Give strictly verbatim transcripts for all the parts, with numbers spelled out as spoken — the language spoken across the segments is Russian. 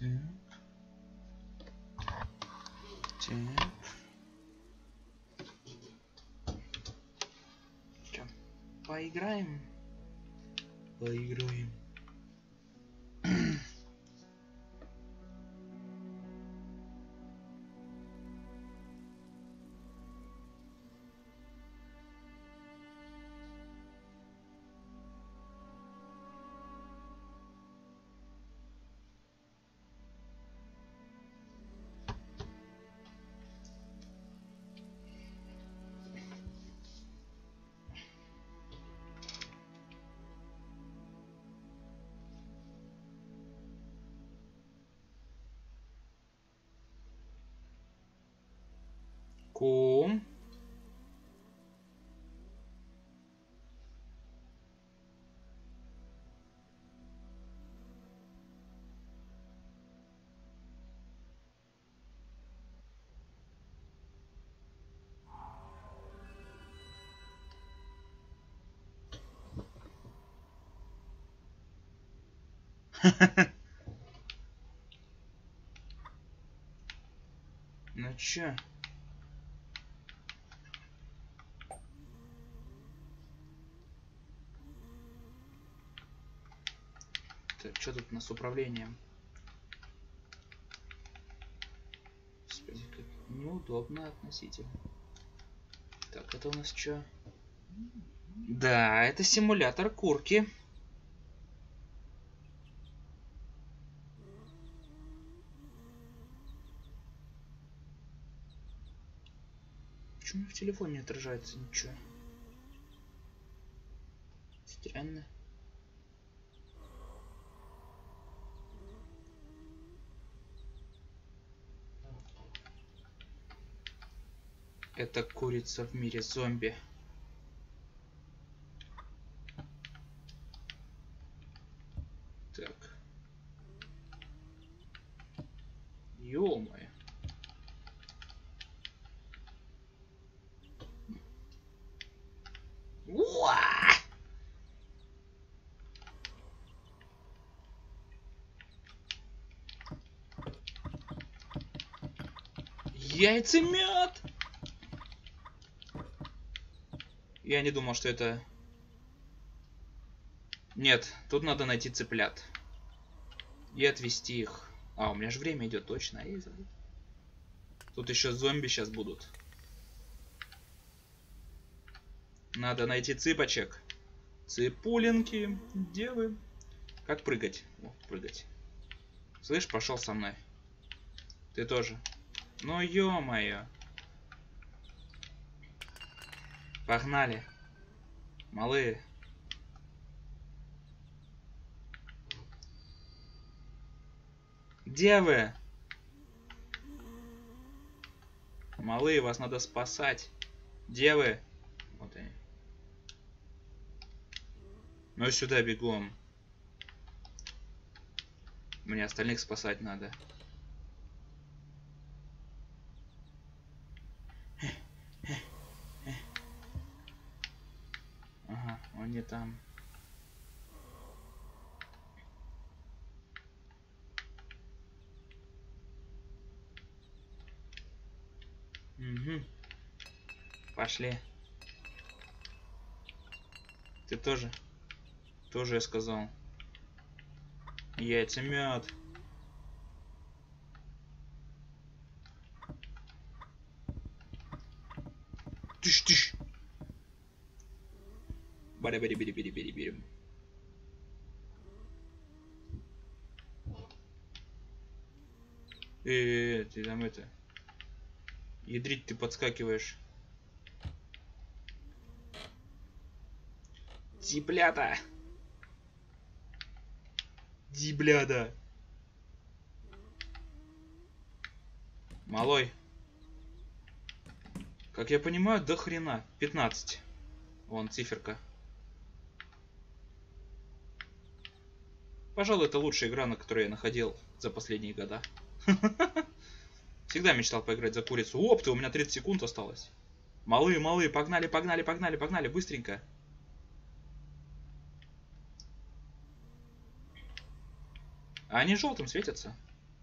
Так. Чё, поиграем? Поиграем. Кум. Ну чё? Так, что тут у нас с управлением? Господи, как неудобно относительно. Так, это у нас что? Да, это симулятор курки. Почему в телефоне не отражается ничего? Странно. Это курица в мире зомби. Так. Ё-моё. Уа! Яйцемет! Я не думал, что это... Нет, тут надо найти цыплят. И отвезти их. А, у меня же время идет точно. Я забыл. Тут еще зомби сейчас будут. Надо найти цыпочек. Цыпулинки. Где вы? Как прыгать? О, прыгать. Слышь, пошел со мной. Ты тоже. Ну ё-моё. Погнали. Малые. Где вы? Малые, вас надо спасать. Где вы? Вот они. Ну сюда бегом. Мне остальных спасать надо. Ага, он не там. Угу. Пошли. Ты тоже? Тоже я сказал. Яйцемет. Тыш-тыш. Бери-бери-бери-бери-бери-бери. Э, ты там это... Ядрить ты подскакиваешь. Цыплята. Дибляда. Малой. Как я понимаю, до хрена. пятнадцать. Вон циферка. Пожалуй, это лучшая игра, на которую я находил за последние года. Всегда мечтал поиграть за курицу. Оп, ты, у меня тридцать секунд осталось. Малые, малые, погнали, погнали, погнали, погнали, быстренько. А они желтым светятся.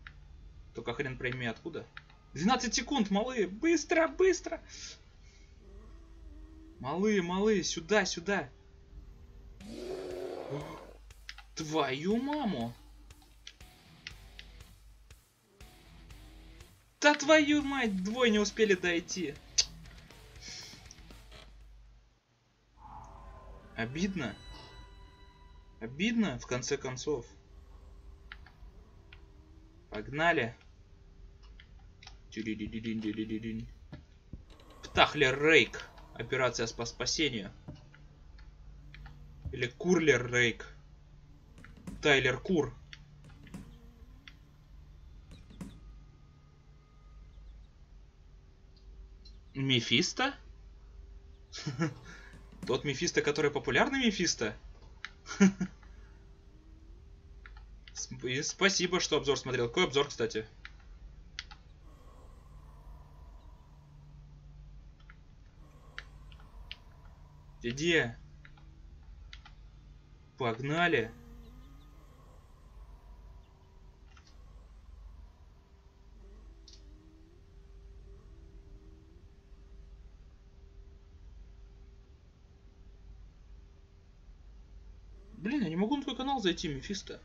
Только хрен пойми откуда. двенадцать секунд, малые. Быстро, быстро. Малые, малые, сюда, сюда. Твою маму. Да твою мать, двое не успели дойти. Обидно. Обидно, в конце концов. Погнали. Птахлер Рейк. Операция по спасению. Или Курлер Рейк. Тайлер Кур. Мефисто? Тот Мефисто, который популярный Мефисто? Спасибо, что обзор смотрел. Какой обзор, кстати? Где? Погнали. Блин, я не могу на твой канал зайти, Мефисто.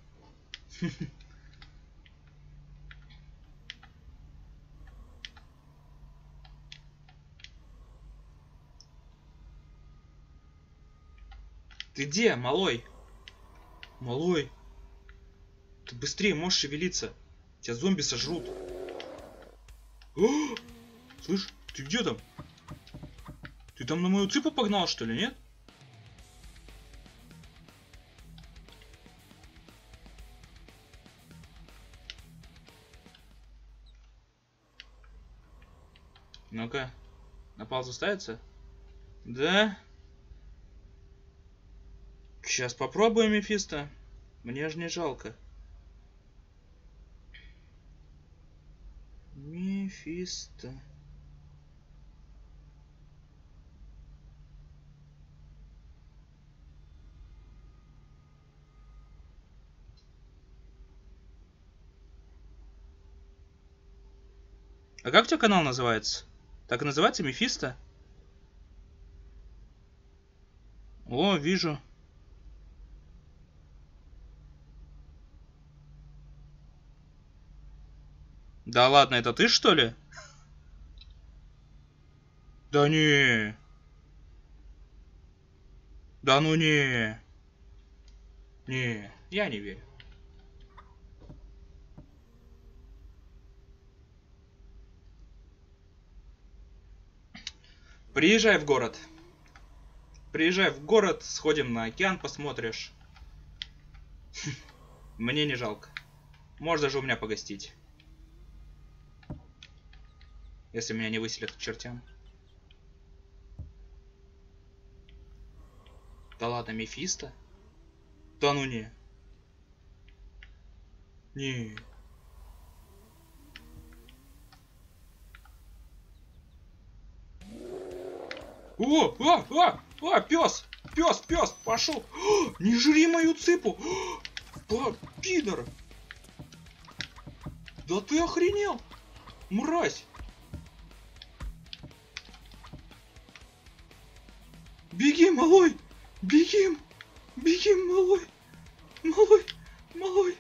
Ты где, малой? Малой. Ты быстрее можешь шевелиться. Тебя зомби сожрут. О! Слышь, ты где там? Ты там на мою цыпу погнал, что ли, нет? Ну-ка. На паузу ставится? Да. Сейчас попробуем, Мефисто. Мне же не жалко. Мефисто. А как у тебя канал называется? Так и называется, Мефисто? О, вижу. Да ладно, это ты, что ли? Да не. Да ну не. Не, я не верю. Приезжай в город. Приезжай в город, сходим на океан, посмотришь. Мне не жалко. Можешь даже у меня погостить. Если меня не выселят к чертям. Да ладно, Мефисто? Да ну не. Не. О, а, а, а, пес, пес, пес, пошел. О, не жри мою цыпу. О, пидор. Да ты охренел, мразь. Беги, малой, беги, беги, малой, малой, малой.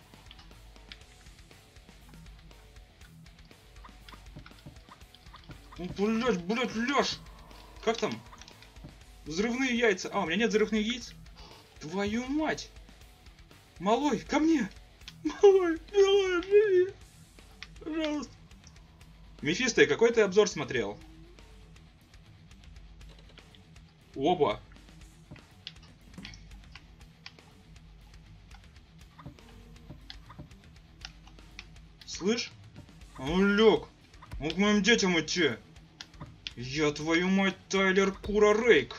Ну, блядь, блядь, ляж. Как там? Взрывные яйца. А, у меня нет взрывных яиц? Твою мать. Малой, ко мне. Малой, малой, живи. Пожалуйста. Мефисто, какой ты обзор смотрел? Оба. Слышь? Он лег. Он к моим детям идти. Я твою мать, Тайлер Кура Рейк.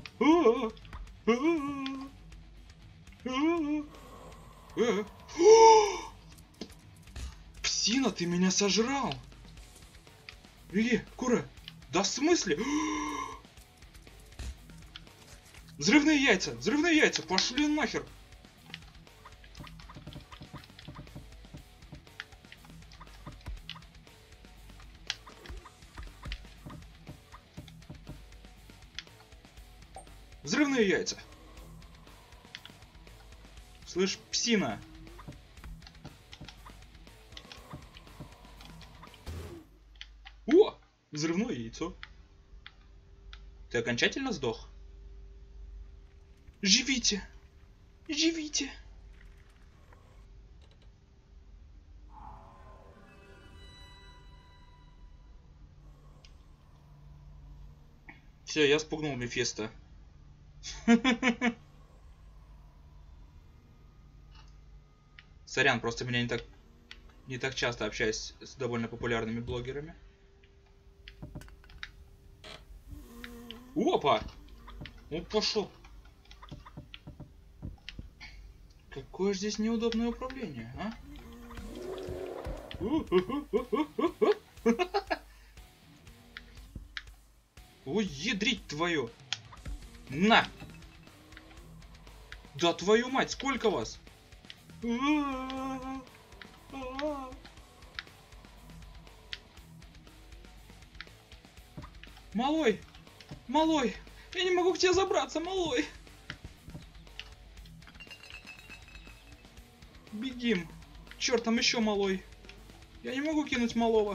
Псина, ты меня сожрал. Беги, Кура. Да в смысле? Взрывные яйца, взрывные яйца, пошли нахер. Взрывные яйца. Слышь, псина. О! Взрывное яйцо. Ты окончательно сдох? Живите! Живите! Все, я спугнул Мефисто. Сорян, просто меня не так не так часто общаюсь с довольно популярными блогерами. Опа! Он пошел. Какое же здесь неудобное управление, а? Ой, ядрить твою! На! Да твою мать, сколько вас? Малой! Малой! Я не могу к тебе забраться, малой! Бегим! Черт, там еще малой! Я не могу кинуть малого!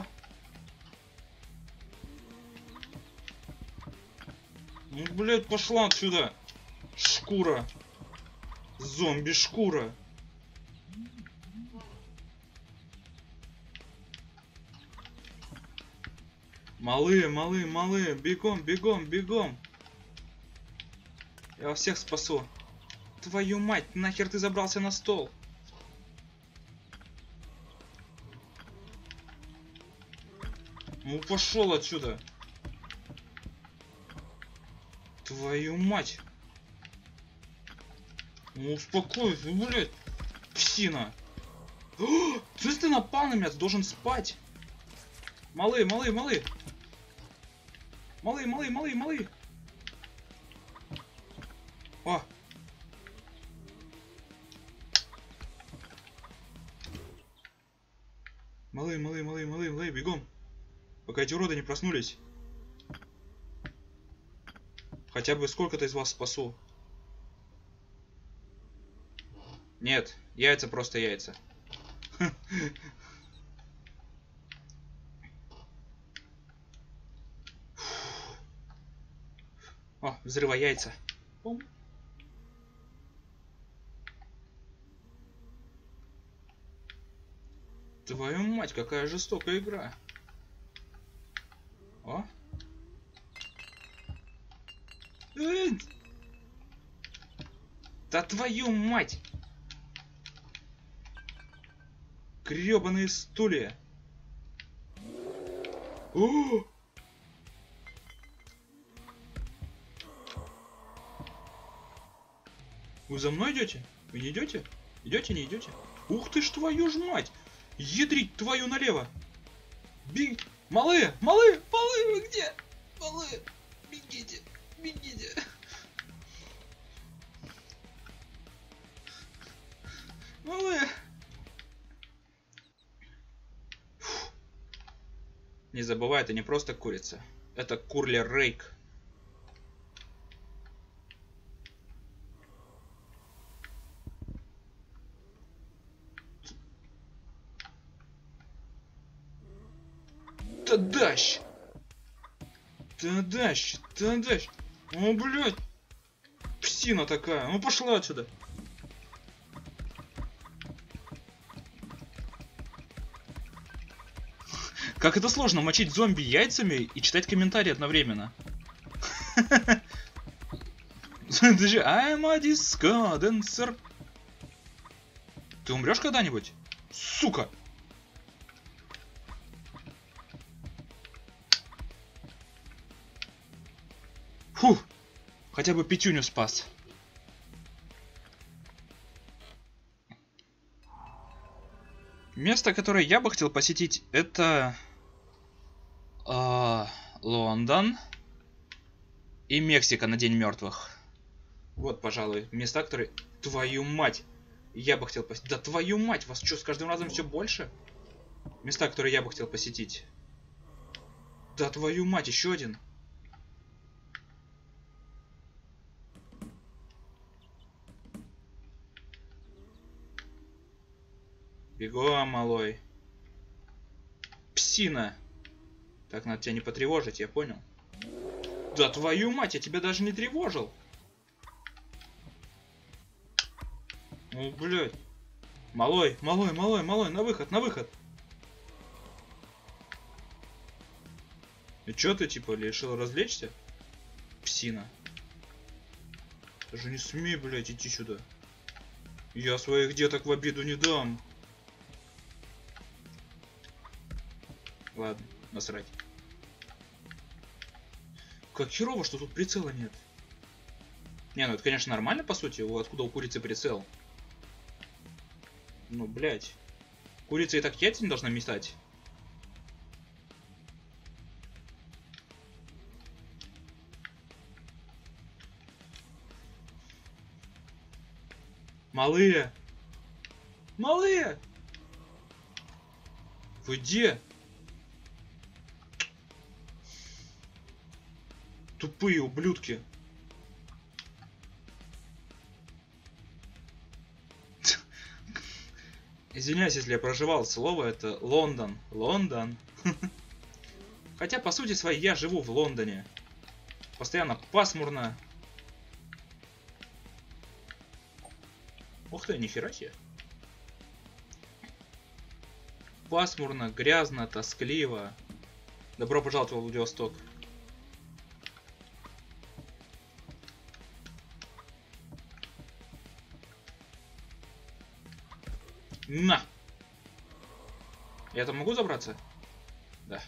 Ну, блядь, пошла отсюда! Шкура! Зомби-шкура! Малые, малые, малые! Бегом, бегом, бегом! Я вас всех спасу! Твою мать, нахер ты забрался на стол? Ну пошел отсюда! Твою мать! Ну успокойся, блядь! Псина! О, слышь, ты напал на меня, ты должен спать! Малые, малые, малые! Малые, малые, малые, малые! О! Малые, малые, малые, малые, малые, бегом! Пока эти уроды не проснулись. Хотя бы сколько-то из вас спасу. Нет, яйца просто яйца. О, взрыва яйца. Пум. Твою мать, какая жестокая игра. О. Эй! Да твою мать! Гребаные стулья. О! Вы за мной идете? Вы не идете? Идете, не идете? Ух ты ж твою ж мать! Ядрить твою налево! Бег... Малые! Малые! Малые! Вы где? Малые! Бегите! Бегите! Малые! Фух. Не забывай, это не просто курица. Это курлер Рейк. Тадащ! Тадащ! Тадащ! О, блядь! Псина такая! Ну пошла отсюда! Как это сложно мочить зомби яйцами и читать комментарии одновременно. Даже I'm a disco dancer. Ты умрешь когда-нибудь? Сука! Фух, хотя бы Петюню спас. Место, которое я бы хотел посетить, это э, Лондон и Мексика на День мертвых. Вот, пожалуй, места, которые... Твою мать! Я бы хотел посетить... Да твою мать! Вас что, с каждым разом все больше? Места, которые я бы хотел посетить. Да твою мать, еще один. Бегом, малой. Псина. Так, надо тебя не потревожить, я понял. Да твою мать, я тебя даже не тревожил. Ну, блядь. Малой, малой, малой, малой, на выход, на выход. И чё ты, типа, решил развлечься? Псина. Даже не смей, блядь, идти сюда. Я своих деток в обиду не дам. Ладно, насрать. Как херово, что тут прицела нет. Не, ну это, конечно, нормально, по сути. Откуда у курицы прицел? Ну, блядь. Курица и так яйца не должна метать. Малые! Малые! Вы где? Тупые ублюдки. Извиняюсь, если я проживал слово, это Лондон. Лондон. Хотя, по сути своей, я живу в Лондоне. Постоянно пасмурно. Ух ты, нихера себе. Пасмурно, грязно, тоскливо. Добро пожаловать в Владивосток. На! Я там могу забраться? Да.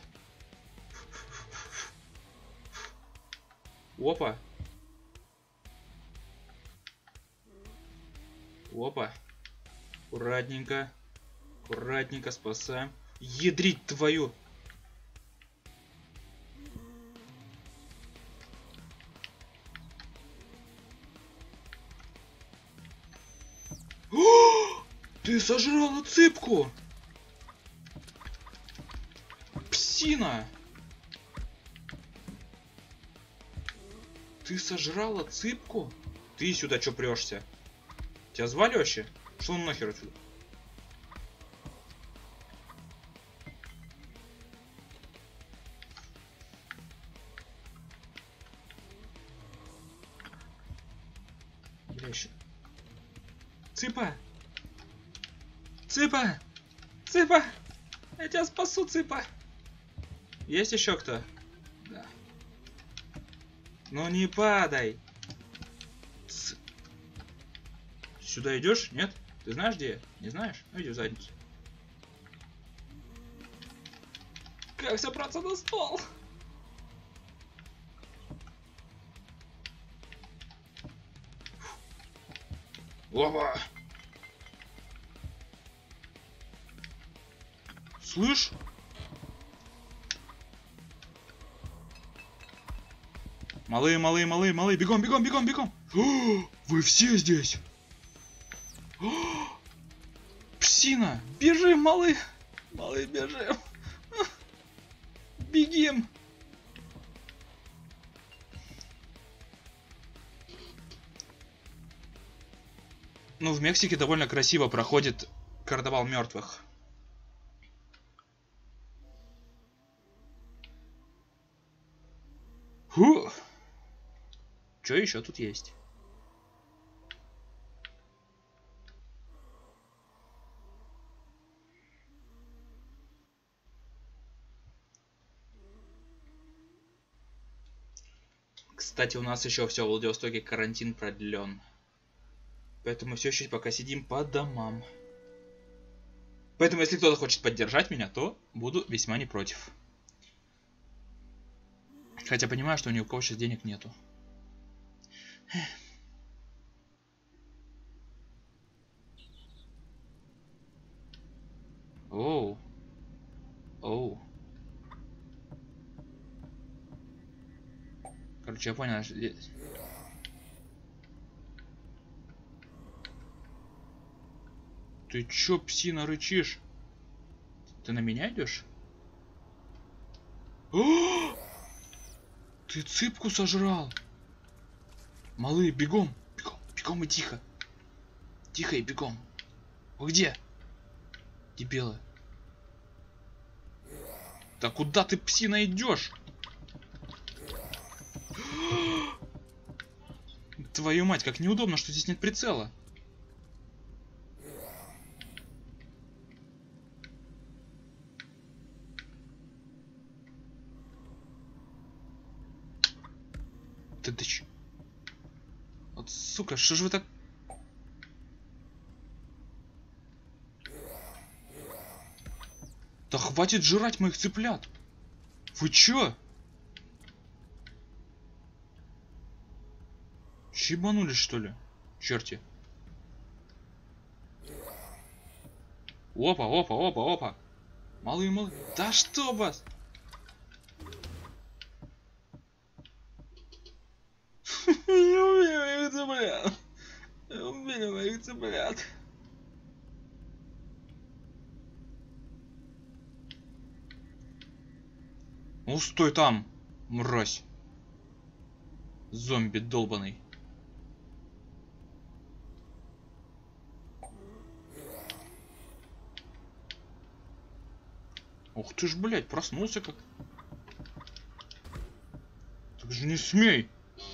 Опа. Опа. Аккуратненько. Аккуратненько спасаем. Ядрить твою. О! Ты сожрала цыпку. Псина. Ты сожрала цыпку? Ты сюда чё прешься? Тебя звали вообще? Шел нахер отсюда. Бля, еще. Цыпа! Цыпа! Цыпа! Я тебя спасу, Цыпа! Есть еще кто? Да. Ну не падай! Ц... Сюда идешь? Нет? Ты знаешь где я? Не знаешь? Ну иди в задницу. Как забраться на стол? Опа! Слышь? Малые, малые, малые, малые, бегом, бегом, бегом, бегом! О, вы все здесь! О, псина! Бежим, малые! Малые, бежим! Бегим! Ну, в Мексике довольно красиво проходит карнавал мертвых. Фу! Что еще тут есть? Кстати, у нас еще все в Владивостоке карантин продлен. Поэтому все еще пока сидим по домам. Поэтому, если кто-то хочет поддержать меня, то буду весьма не против. Хотя понимаю, что ни у кого сейчас денег нету. Оу. Оу. Короче, я понял. Ты чё, псина, рычишь? Ты на меня идешь? О! Ты цыпку сожрал. Малые, бегом. Бегом, бегом и тихо. Тихо и бегом. Вы где? Дебилы. Да куда ты, псина, идешь? Твою мать, как неудобно, что здесь нет прицела. Ты, ты ч... Вот, сука, что же вы так... Да хватит жрать моих цыплят! Вы чё? Чебанулись, что ли? Черти. Опа, опа, опа, опа. Малые, малые. Да что вас? Убили моих цыплят. Убили моих цыплят. Ну стой там, мразь. Зомби долбаный. Ух ты ж, блядь, проснулся как. Так же не смей.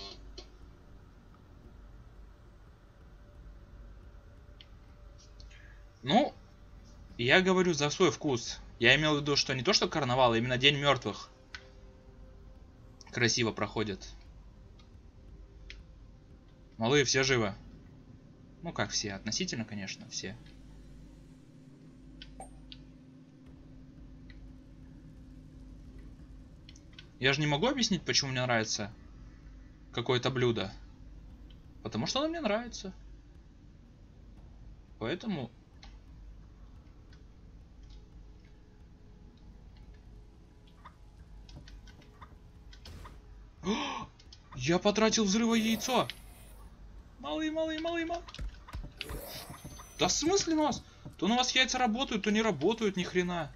Ну, я говорю за свой вкус. Я имел в виду, что не то что карнавал, а именно День мертвых красиво проходит. Малые все живы. Ну как все, относительно, конечно, все. Я же не могу объяснить, почему мне нравится какое-то блюдо. Потому что оно мне нравится. Поэтому... О! Я потратил взрыва яйцо. Малый, малый, малый, малый. Да в смысле у вас? То на вас яйца работают, то не работают ни хрена.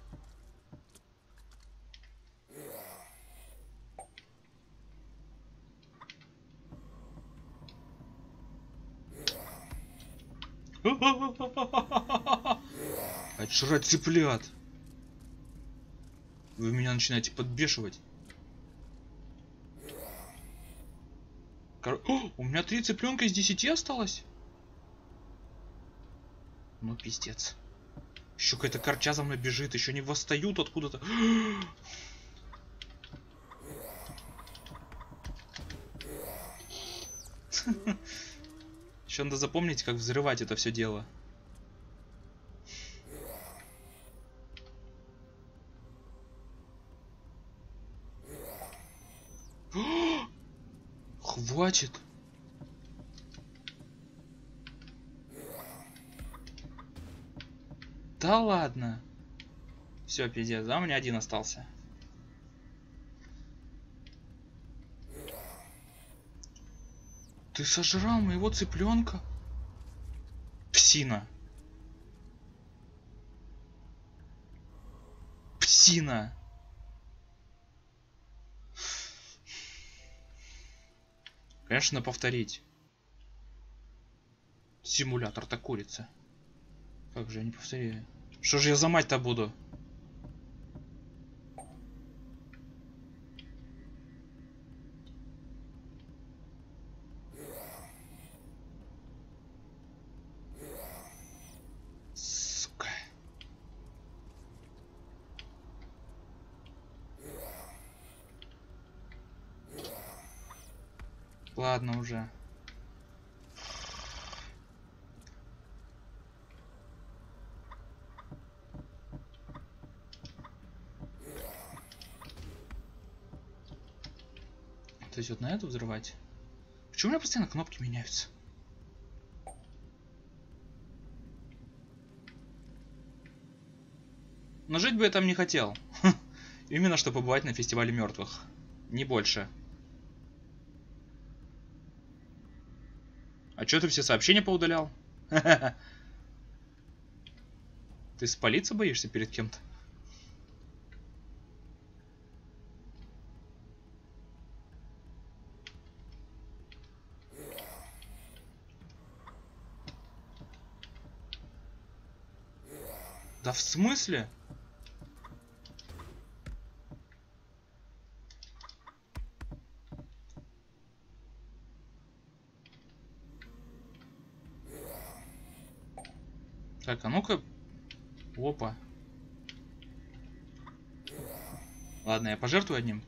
Отжрать цыплят. Вы меня начинаете подбешивать. Кор... О, у меня три цыпленка из десяти осталось. Ну пиздец. Еще какая-то корча за мной бежит, еще не восстают откуда-то. Еще надо запомнить, как взрывать это все дело. Хватит. Да ладно. Все, пиздец, да, у меня один остался. Ты сожрал моего цыпленка? Псина. Псина. Конечно, повторить. Симулятор-то курица. Как же я не повторяю? Что же я за мать-то буду? Сука. Ладно уже. То есть вот на эту взрывать? Почему у меня постоянно кнопки меняются? Но жить бы я там не хотел. Именно что побывать на фестивале мертвых. Не больше. А чё ты все сообщения поудалял? Ты спалиться боишься перед кем-то? Да в смысле? Так, а ну-ка. Опа. Ладно, я пожертвую одним.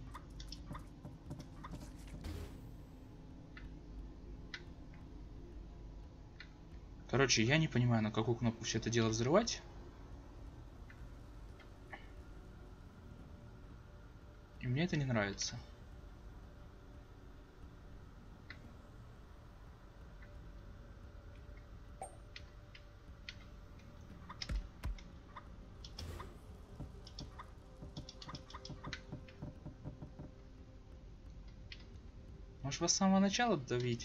Короче, я не понимаю, на какую кнопку все это дело взрывать. И мне это не нравится. Может, вас с самого начала давить?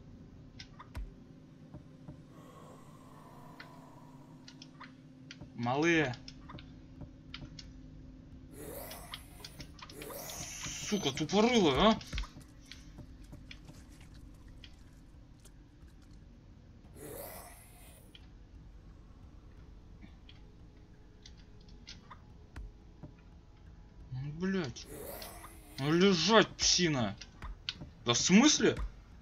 Малые. Сука, тупорылая, а? Ну, блядь. Ну, лежать, псина. Да в смысле?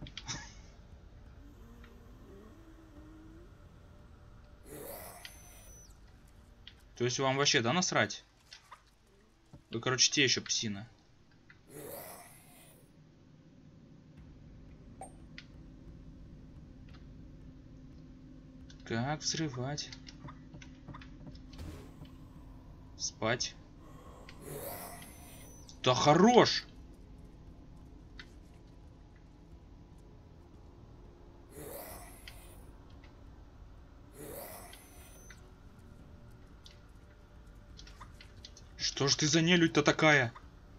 То есть вам вообще, да, насрать? Вы, короче, те еще псина. Как взрывать? Спать. Да хорош! Что ж ты за нелюдь-то такая?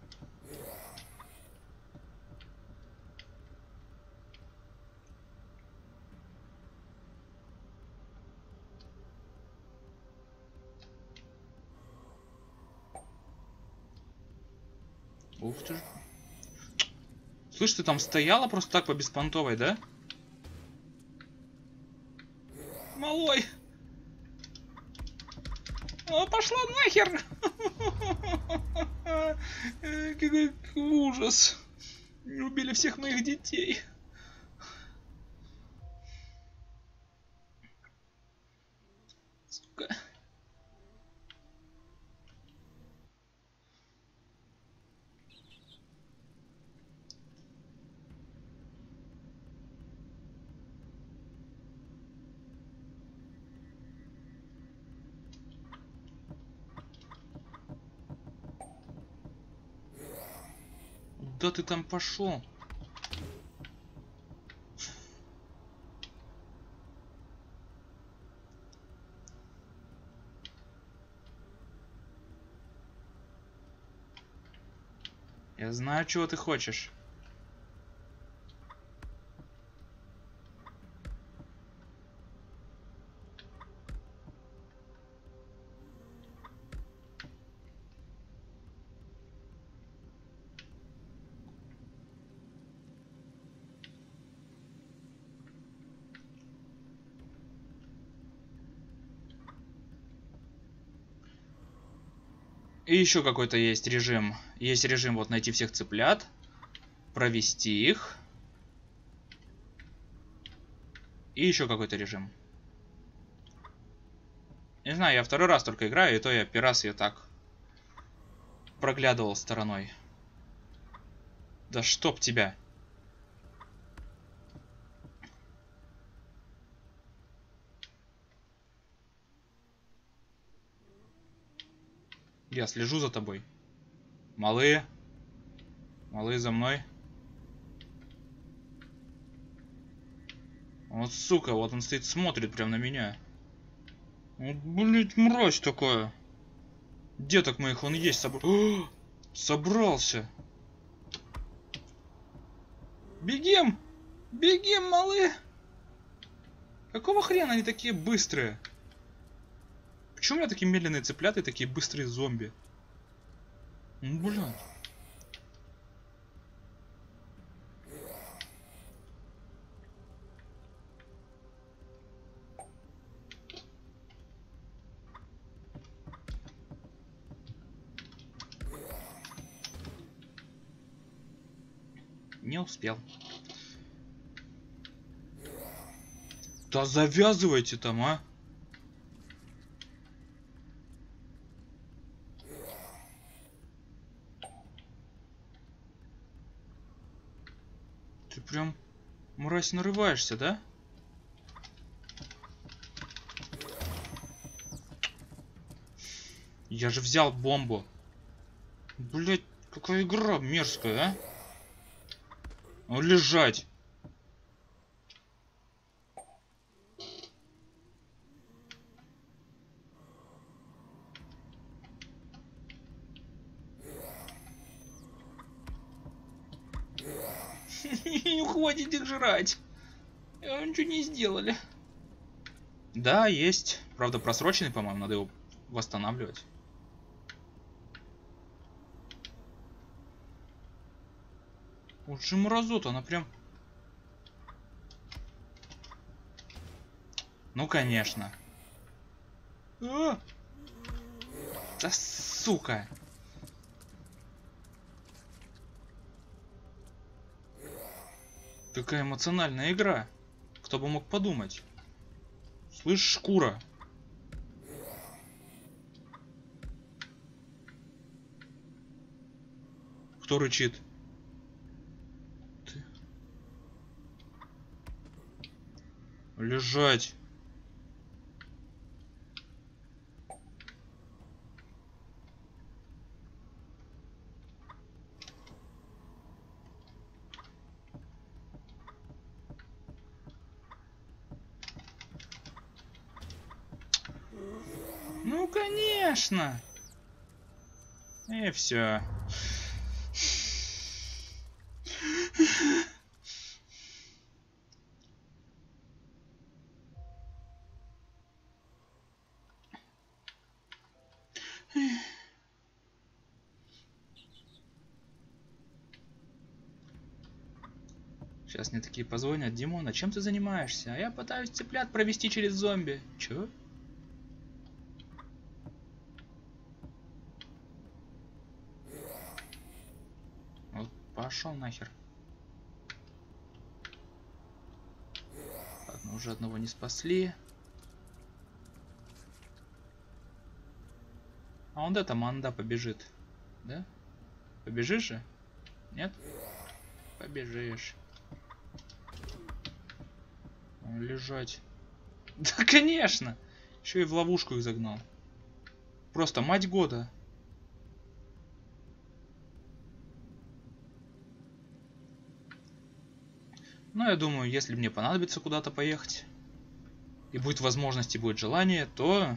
Ух ты ж. Слышь, ты там стояла просто так по беспонтовой, да? Малой! О, пошла нахер! Какой ужас! Убили всех моих детей. Сука. Да ты там пошел? Я знаю, чего ты хочешь. И еще какой-то есть режим. Есть режим вот найти всех цыплят, провести их. И еще какой-то режим. Не знаю, я второй раз только играю, и то я первый раз ее так проглядывал стороной. Да чтоб тебя. Я слежу за тобой. Малые. Малые за мной. Вот сука, вот он стоит, смотрит прям на меня. Вот, блять, мразь такая. Деток моих он есть собр... О, собрался. Бегим! Бегим, малые! Какого хрена они такие быстрые? Почему у меня такие медленные цыплята и такие быстрые зомби? Ну, блядь. Не успел. Да завязывайте там, а! Ты прям, мразь, нарываешься, да? Я же взял бомбу. Блять, какая игра мерзкая, а? Ну, лежать. Не хватит их жрать. Ничего не сделали. Да, есть. Правда, просроченный, по-моему, надо его восстанавливать. Вот же мразота, она прям... Ну, конечно. А! Да сука. Какая эмоциональная игра. Кто бы мог подумать. Слышь, шкура. Кто рычит? Ты... Лежать. Ну, конечно. И все. Сейчас мне такие позвонят: Димон, а чем ты занимаешься? А я пытаюсь цыплят провести через зомби. Чё? Вот пошел нахер. Ладно, уже одного не спасли. А он это манда побежит. Да? Побежишь же? Нет? Побежишь. Лежать. Да, конечно! Еще и в ловушку их загнал. Просто мать года. Но я думаю, если мне понадобится куда-то поехать, и будет возможность, и будет желание, то...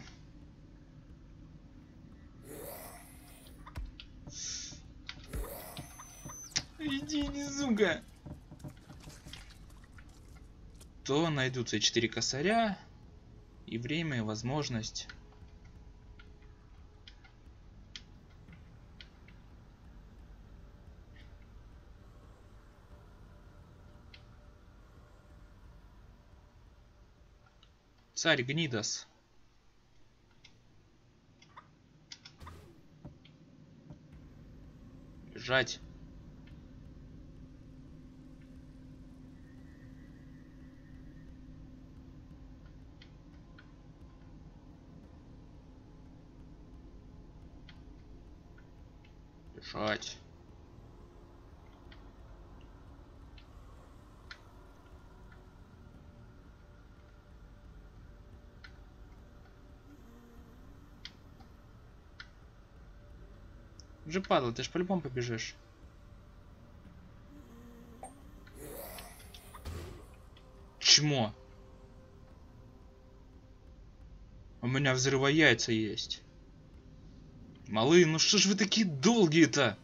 Иди, низуга! То найдутся и четыре косаря, и время, и возможность. Царь Гнидос. Бежать. Бежать. Уже падла, ты ж по-любому побежишь. Чмо. У меня взрывояйца есть. Малые, ну что ж вы такие долгие-то?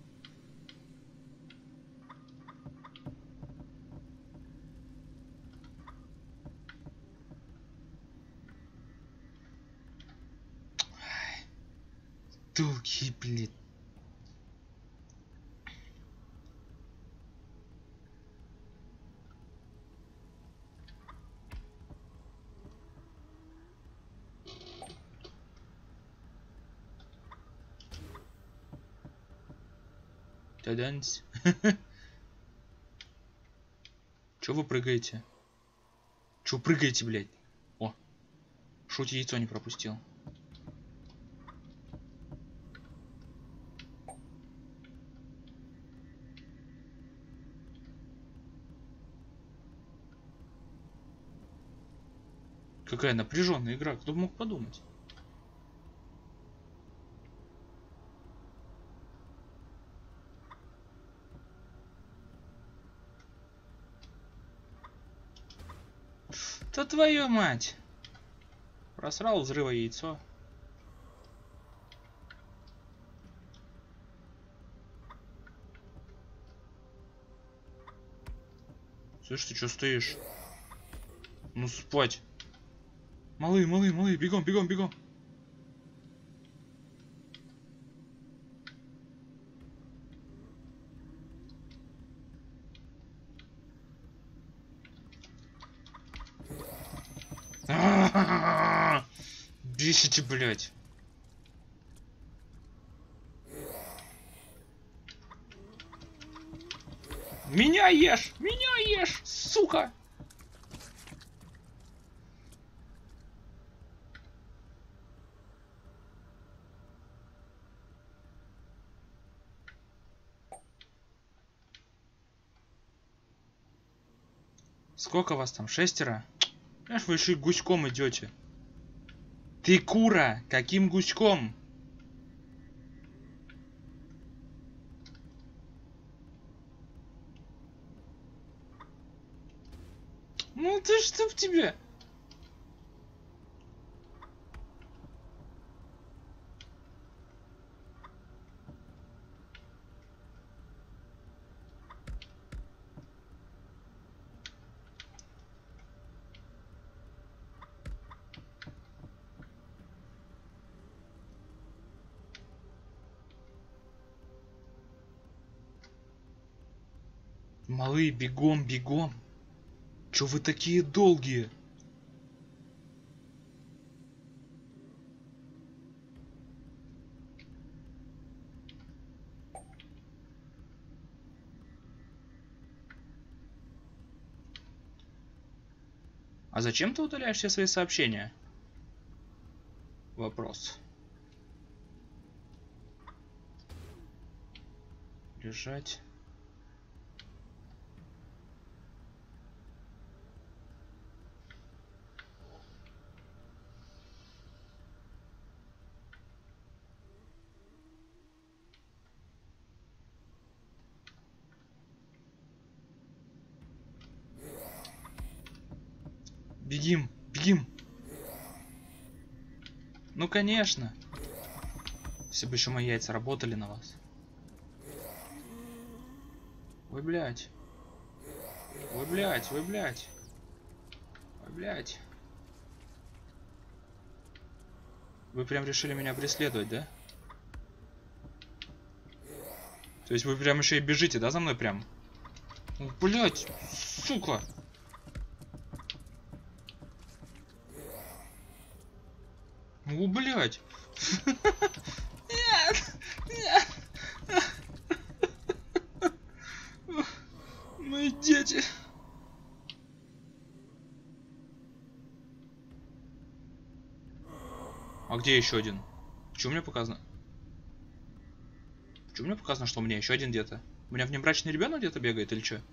Долгие, блин. Таданс. Чё вы прыгаете? Чё прыгаете, блядь? О, шуть яйцо не пропустил. Какая напряженная игра, кто бы мог подумать? Да твою мать! Просрал взрыва яйцо. Слышь, ты что стоишь? Ну спать. Малые, малые, малые, бегом, бегом, бегом. Бесите, блядь. Меня ешь! Меня ешь, сука! Сколько вас там? Шестеро? Знаешь, вы еще и гуськом идете. Ты кура! Каким гуськом? Ну ты что в тебе? Малые, бегом, бегом. Чё вы такие долгие? А зачем ты удаляешь все свои сообщения? Вопрос. Лежать. Бегим, бегим. Ну конечно. Если бы еще мои яйца работали на вас. Ой, блядь. Ой, блядь, ой, блядь. Ой, блядь. Вы прям решили меня преследовать, да? То есть вы прям еще и бежите, да, за мной прям? О, блядь, сука. О, блядь. Нет, нет. Мои дети. А где еще один? Почему мне показано? Почему мне показано, что у меня еще один где-то? У меня внебрачный ребенок где-то бегает или что?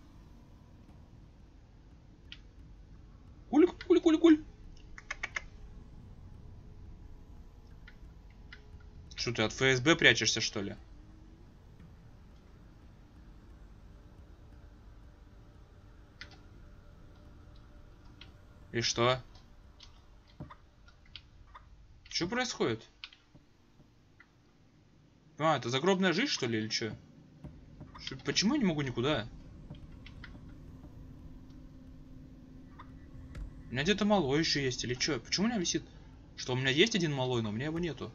Куль, куль, куль, куль. Что ты от эф эс бэ прячешься, что ли? И что? Что происходит? А, это загробная жизнь, что ли, или что? Почему я не могу никуда? У меня где-то малой еще есть, или что? Почему у меня висит? Что у меня есть один малой, но у меня его нету.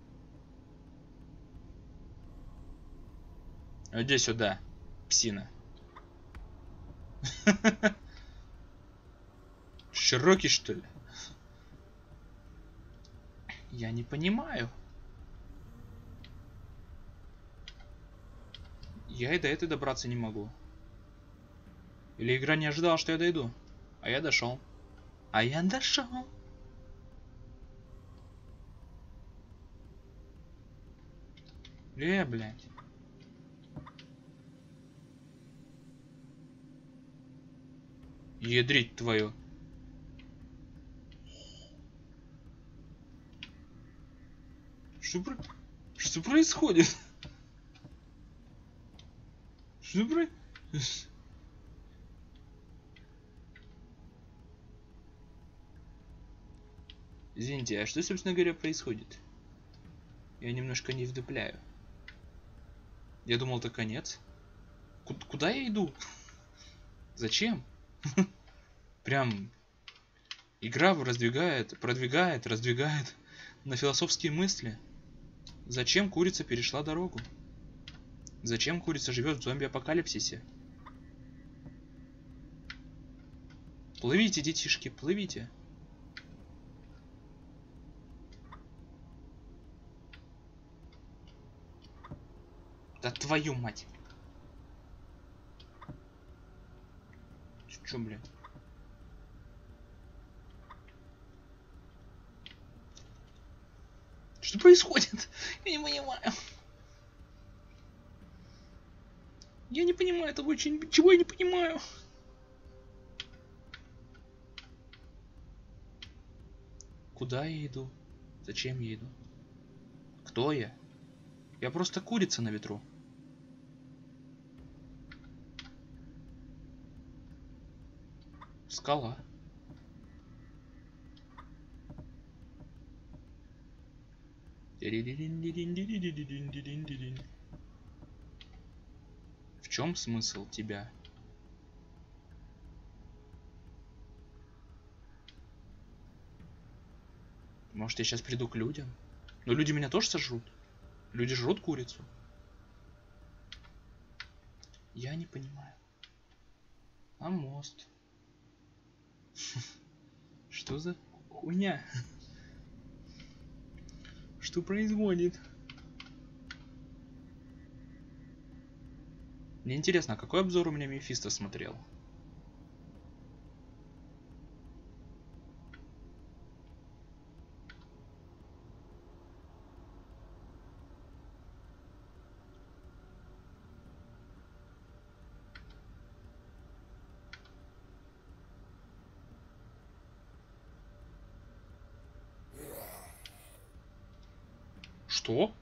Иди сюда, псина. Широкий, что ли? Я не понимаю. Я и до этой добраться не могу. Или игра не ожидала, что я дойду? А я дошел. А я дошел. Э, блядь. Ядрить твою. Что, про... Что происходит? Что про... Извините, а что, собственно говоря, происходит? Я немножко не вдупляю. Я думал, это конец. Ку- куда я иду? Зачем? Прям игра раздвигает, продвигает, раздвигает на философские мысли. Зачем курица перешла дорогу? Зачем курица живет в зомби-апокалипсисе? Плывите, детишки, плывите. Да твою мать. Чё, блин? Что происходит? Я не понимаю. Я не понимаю этого очень... Чего я не понимаю? Куда я иду? Зачем я иду? Кто я? Я просто курица на ветру. Скала. В чем смысл тебя? Может, я сейчас приду к людям? Но люди меня тоже сожрут. Люди жрут курицу. Я не понимаю. А мост? Что за хуйня? Что происходит? Мне интересно, а какой обзор у меня Мефисто смотрел? Что?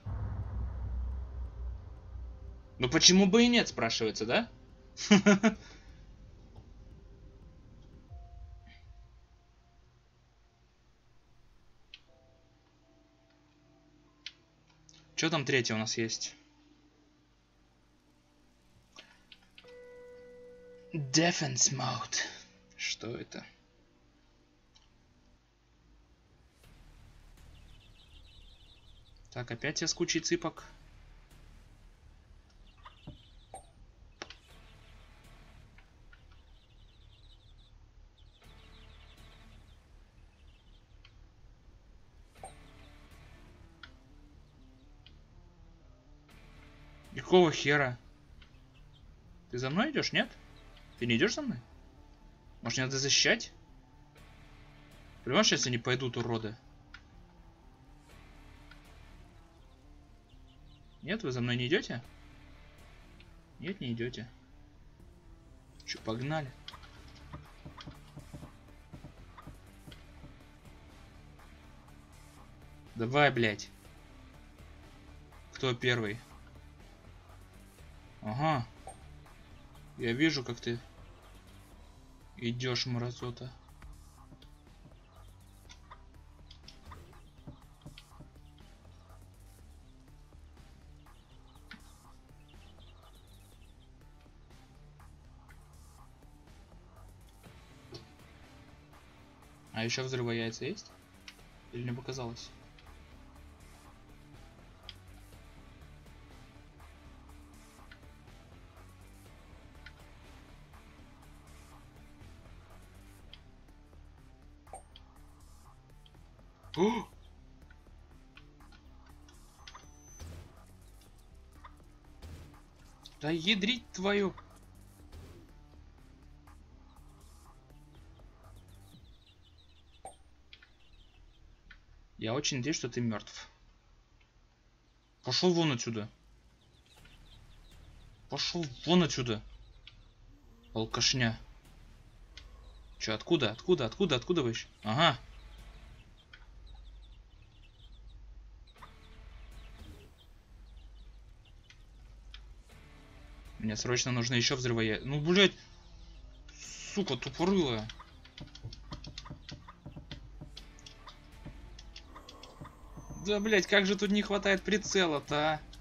Ну почему бы и нет, спрашивается, да? Что там третье у нас есть? Defense Mode. Что это? Так, опять я с кучей цыпок. Какого хера? Ты за мной идешь, нет? Ты не идешь за мной? Может, мне надо защищать? Понимаешь, если не пойдут уроды? Нет, вы за мной не идете? Нет, не идете. Че, погнали? Давай, блядь. Кто первый? Ага. Я вижу, как ты идешь, мразота. А еще взрыва яйца есть? Или мне показалось? О! Да ядрить твою. Я очень надеюсь, что ты мертв. Пошел вон отсюда. Пошел вон отсюда. Алкашня. Че, откуда? Откуда? Откуда? Откуда вы еще? Ага. Мне срочно нужно еще взрывоядерные. Ну, блядь. Сука, тупорылая. Да, блядь, как же тут не хватает прицела-то, а?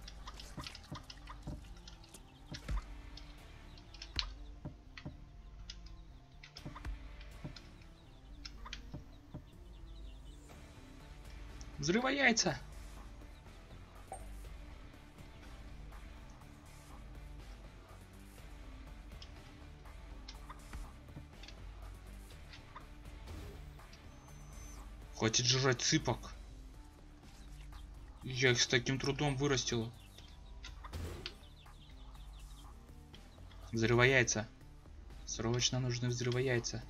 Взрывояйца. Хватит жрать цыпок. Я их с таким трудом вырастила. Взрывояйца. Срочно нужны взрывояйца.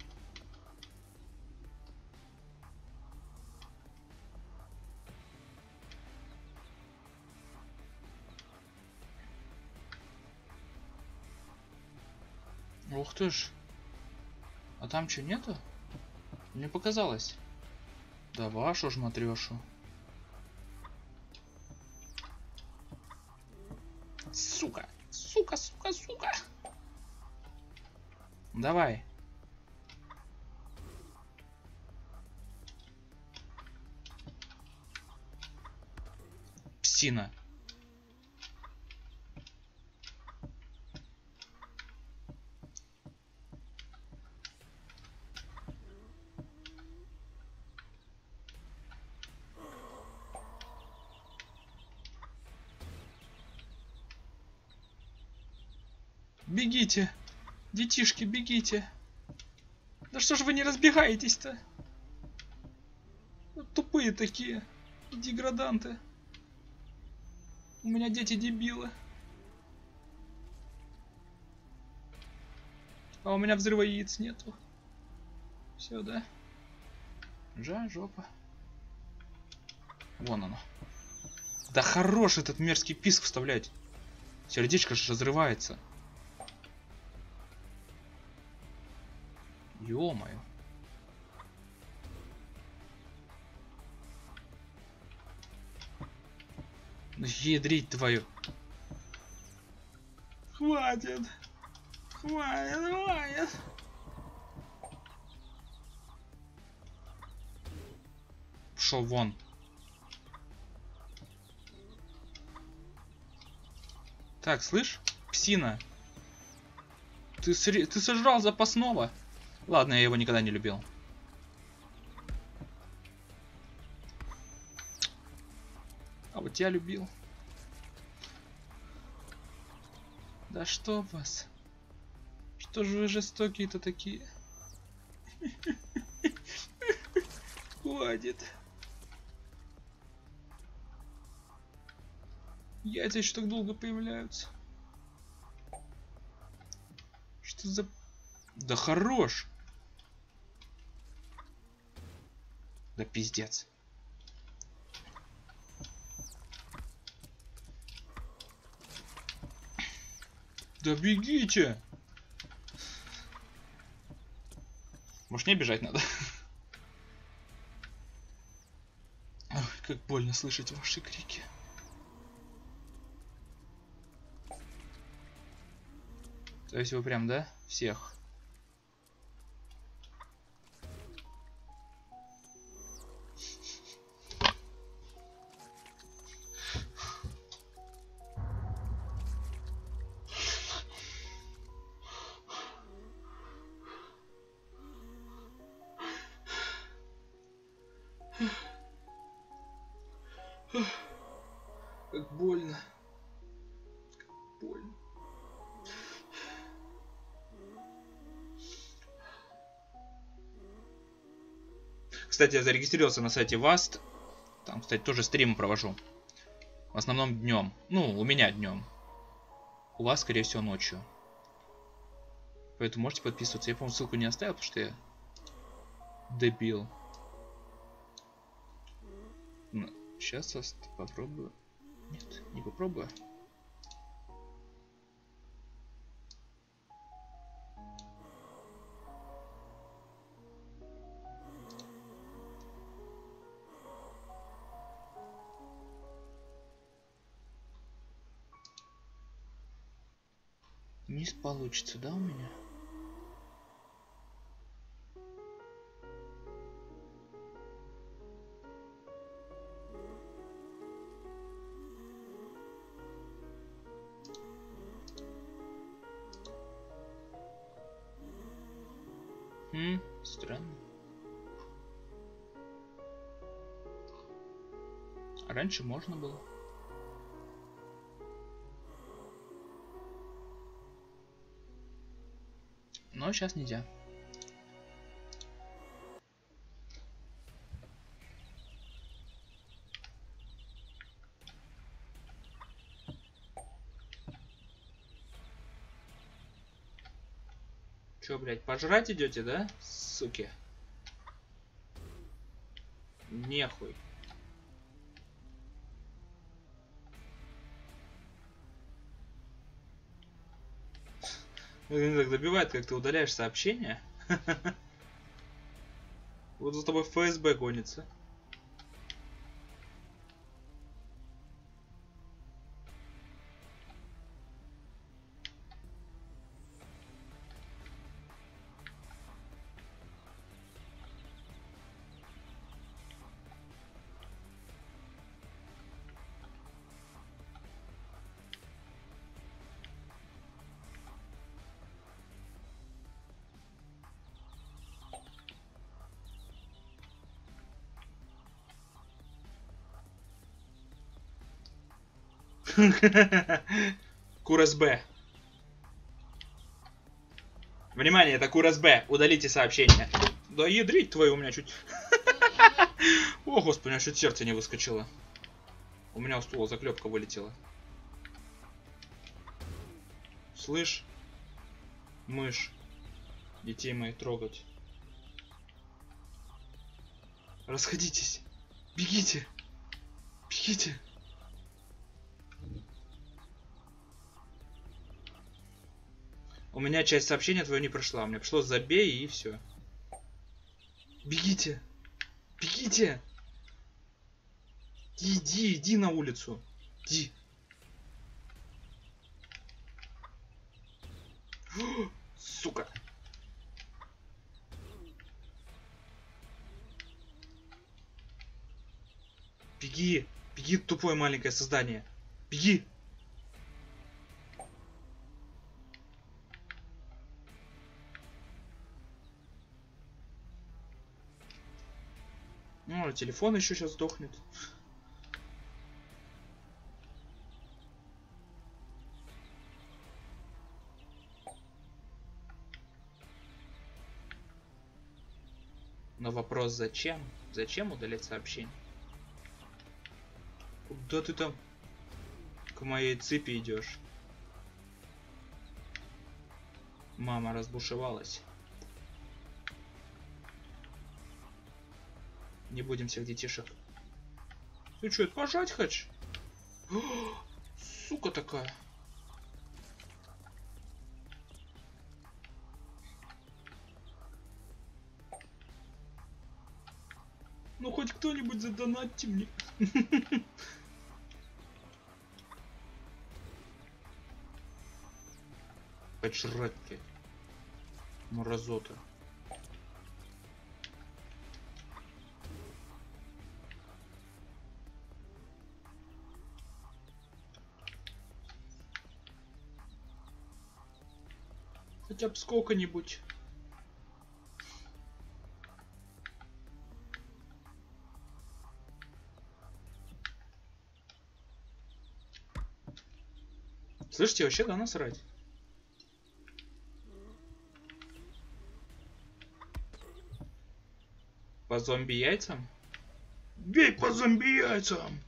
Ух ты ж. А там что, нету? Мне показалось. Да вашу ж матрешу. Сука. Сука, сука, сука. Давай. Псина. Бегите, детишки, бегите. Да что ж вы не разбегаетесь-то? Вот тупые такие деграданты. У меня дети дебилы. А у меня взрыва яиц нету. Все, да? Жа, жопа. Вон оно. Да хорош этот мерзкий писк вставлять. Сердечко же разрывается. Ё-моё. Ядрить твою. Хватит. Хватит, хватит. Пошел вон. Так, слышь, псина. Ты, сре... ты сожрал запасного. Ладно, я его никогда не любил. А вот я любил. Да что вас? Что же вы жестокие-то такие? Хватит. Яйца еще так долго появляются. Что за... Да хорош. Да пиздец. Да бегите. Может, не бежать надо? Ой, как больно слышать ваши крики. То есть вы прям, да? Всех. Как больно. Как больно. Кстати, я зарегистрировался на сайте Vast. Там, кстати, тоже стримы провожу. В основном днем. Ну, у меня днем. У вас, скорее всего, ночью. Поэтому можете подписываться. Я, по-моему, ссылку не оставил, потому что я дебил. Сейчас попробую. Нет, не попробую. Не получится, да, у меня? Хм, странно. Раньше можно было. Но сейчас нельзя. Чё, блядь, пожрать идете, да, суки? Нехуй. Так добивает, как ты удаляешь сообщения. Вот за тобой эф эс бэ гонится. Курас Б. Внимание, это Курас Б. Удалите сообщение. Да ядрить твою, у меня чуть... О, господи, у меня чуть сердце не выскочило. У меня у стула заклепка вылетела. Слышь, мышь, детей моих трогать. Расходитесь. Бегите. Бегите. У меня часть сообщения твоего не прошла. Мне пришлось забей и все. Бегите. Бегите. Иди, иди на улицу. Иди. О, сука. Беги. Беги, тупое маленькое создание. Беги. Ну, телефон еще сейчас сдохнет. Но вопрос зачем? Зачем удалять сообщение? Куда ты там к моей цепи идешь? Мама разбушевалась. Не будем всех детишек. Ты что, это пожать хочешь? О, сука такая. Ну хоть кто-нибудь задонатьте мне. Пожрать, блядь. Мразота. Хотя бы сколько-нибудь. Слышите, вообще да насрать. По зомби яйцам? Бей по зомби яйцам!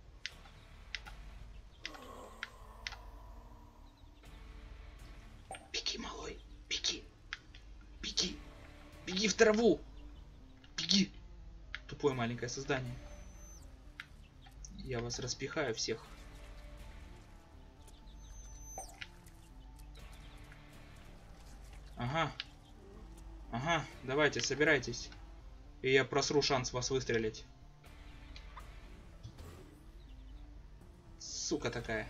Беги, малой, беги. Беги. Беги в траву. Беги. Тупое маленькое создание. Я вас распихаю всех. Ага. Ага, давайте, собирайтесь. И я просру шанс вас выстрелить. Сука такая.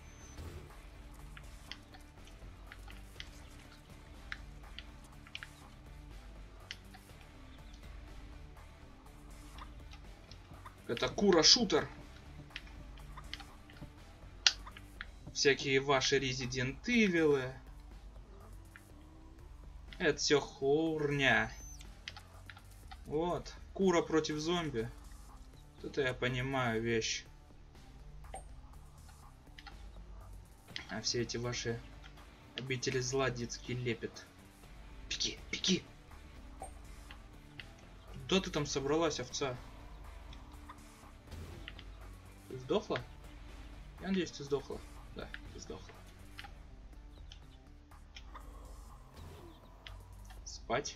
Это Кура-шутер. Всякие ваши Resident Evil. Это все хурня. Вот. Кура против зомби. Это я понимаю вещь. А все эти ваши обители зла детский лепет. Пики, пики. Куда ты там собралась, овца? Ты сдохла? Я надеюсь, ты сдохла. Да, ты сдохла. Спать.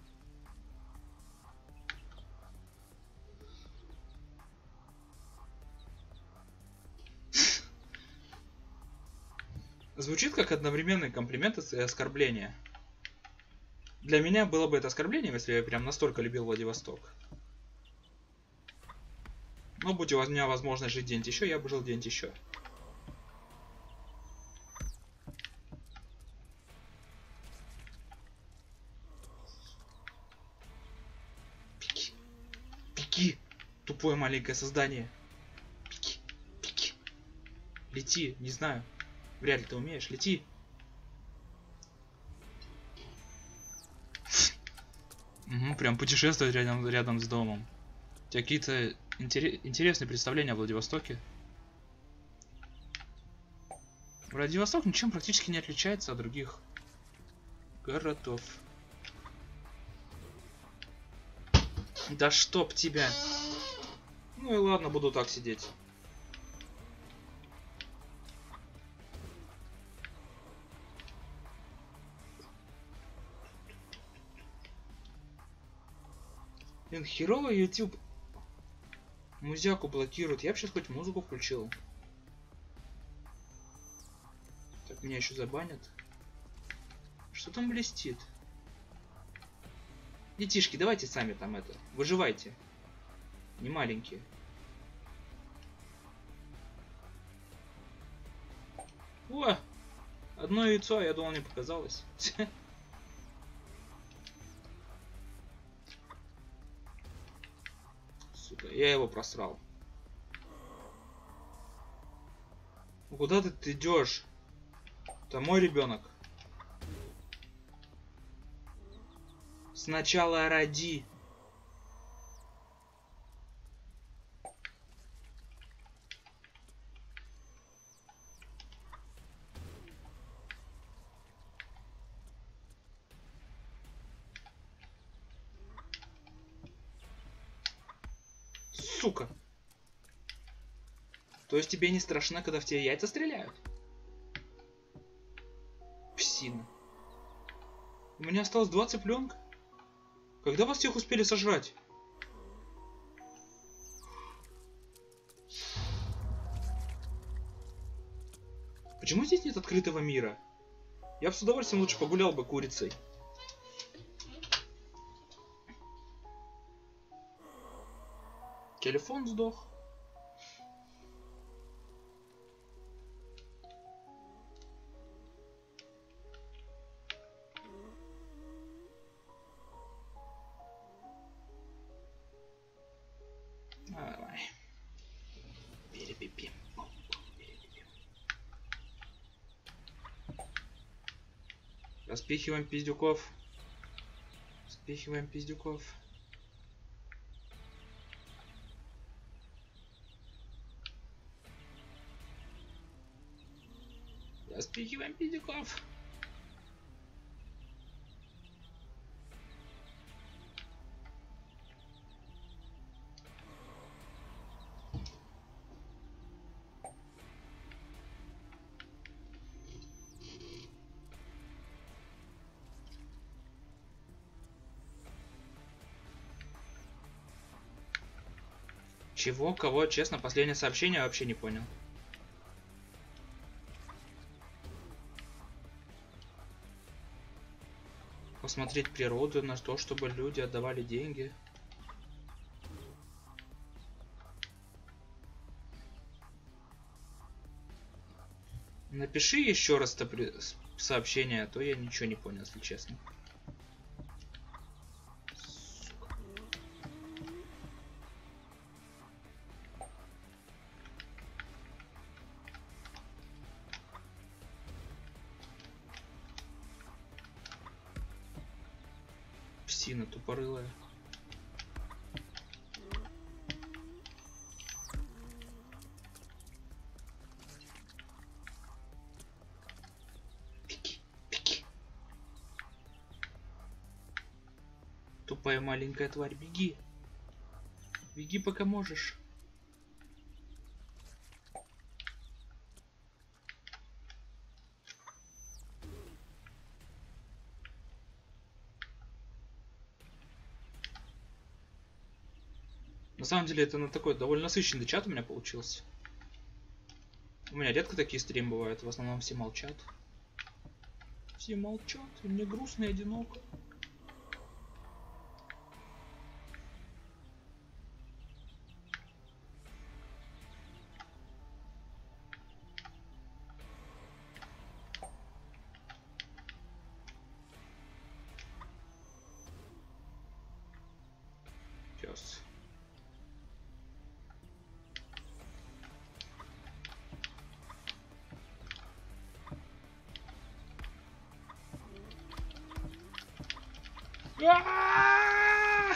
Звучит как одновременные комплименты и оскорбления. Для меня было бы это оскорблением, если я прям настолько любил Владивосток. Но будь у меня возможность жить день еще, я бы жил день еще. Пики. Пики. Тупое маленькое создание. Пики. Пики. Лети, не знаю. Вряд ли ты умеешь. Лети. Угу, прям путешествовать рядом, рядом с домом. У тебя какие-то интерес, интересные представления о Владивостоке. Владивосток ничем практически не отличается от других городов. Да чтоб тебя. Ну и ладно, буду так сидеть. Блин, херово YouTube музяку блокирует. Я бы сейчас хоть музыку включил. Так, меня еще забанят. Что там блестит? Детишки, давайте сами там это. Выживайте. Не маленькие. О! Одно яйцо, я думал, мне показалось. Сука, я его просрал. Куда ты идешь? Это мой ребенок. Сначала роди. Сука. То есть тебе не страшно, когда в тебя яйца стреляют? Псина. У меня осталось два цыпленка. Когда вас всех успели сожрать? Почему здесь нет открытого мира? Я бы с удовольствием лучше погулял бы курицей. Телефон сдох. Давай. Перепипи. Распихиваем пиздюков. Распихиваем пиздюков. Распихиваем пиздюков. Чего? Кого? Честно, последнее сообщение вообще не понял. Посмотреть природу на то, чтобы люди отдавали деньги. Напиши еще раз сообщение, а то я ничего не понял, если честно. Сука. Псина тупорылая. Тупая маленькая тварь, беги. Беги, пока можешь. На самом деле, это на такой довольно насыщенный чат у меня получился. У меня редко такие стримы бывают. В основном все молчат. Все молчат. И мне грустно и одиноко. Сейчас. А-а-а!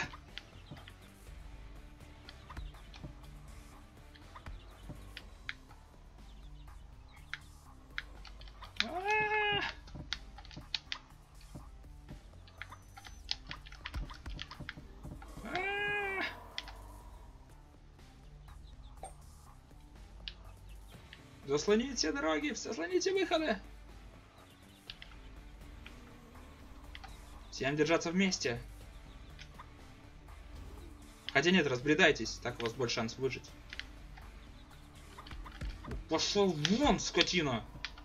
Заслоните все дороги, заслоните выходы. Всем держаться вместе. Хотя нет, разбредайтесь, так у вас больше шанс выжить. Пошел вон, скотина!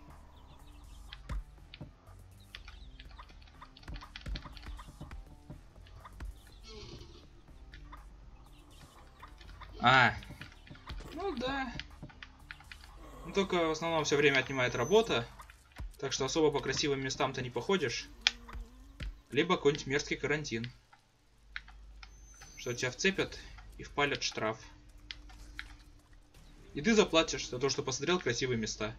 А, ну да. Ну, только в основном все время отнимает работа. Так что особо по красивым местам-то не походишь. Либо какой-нибудь мерзкий карантин. Что тебя вцепят и впалят штраф. И ты заплатишь за то, что посмотрел красивые места.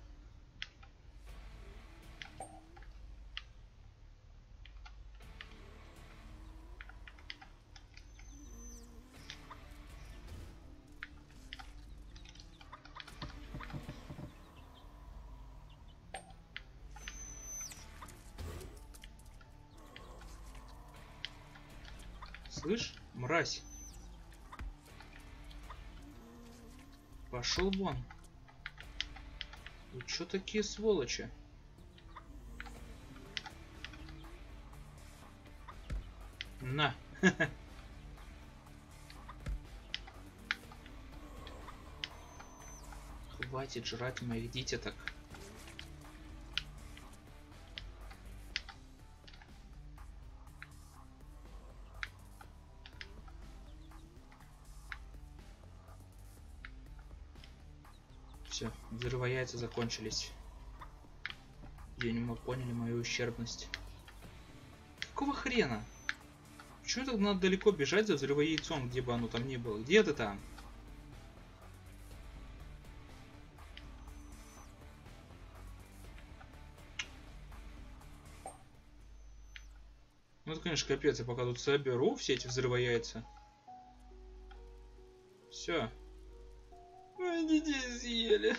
Слышь, мразь. Пошел вон. Вы чё такие сволочи? На. Хватит жрать моих детяток. Все, взрывояйца закончились. Я не мог поняли мою ущербность. Какого хрена? Почему так надо далеко бежать за взрывояйцом, где бы оно там ни было? Где ты там? Ну это, конечно, капец. Я пока тут соберу все эти взрывояйца. Все. Они детей съели.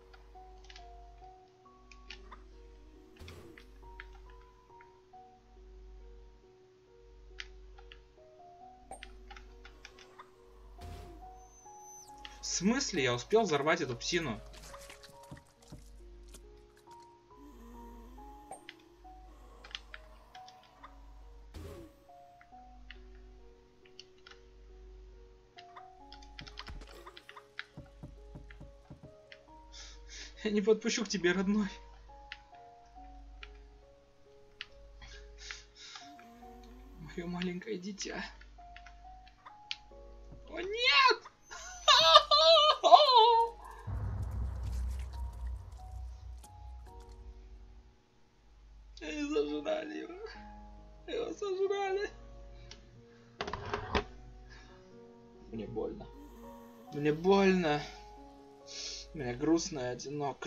В смысле? Я успел взорвать эту псину. Я не подпущу к тебе, родной. Мое маленькое дитя. О, нет! Они сожрали его. Его сожрали. Мне больно. Мне больно. Мне грустно и одиноко.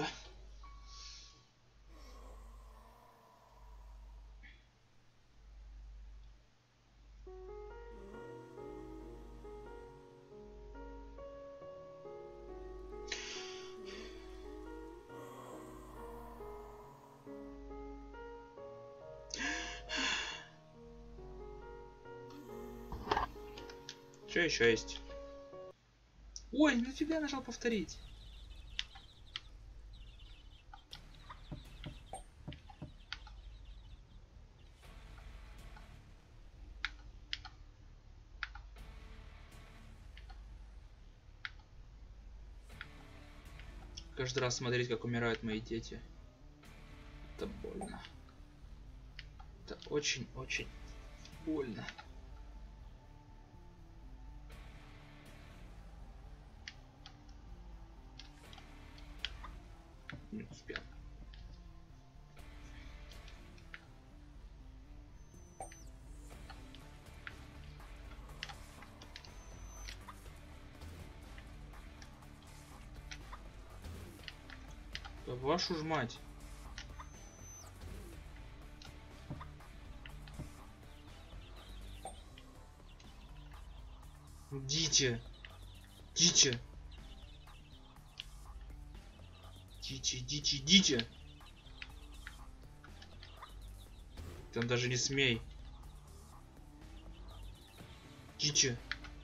Что еще есть? Ой, нафига я нажал повторить? Каждый раз смотреть, как умирают мои дети. Это больно. Это очень-очень больно. Не успел. Да вашу ж мать. Идите. Идите. Идите, идите, идите. Там даже не смей. Идите.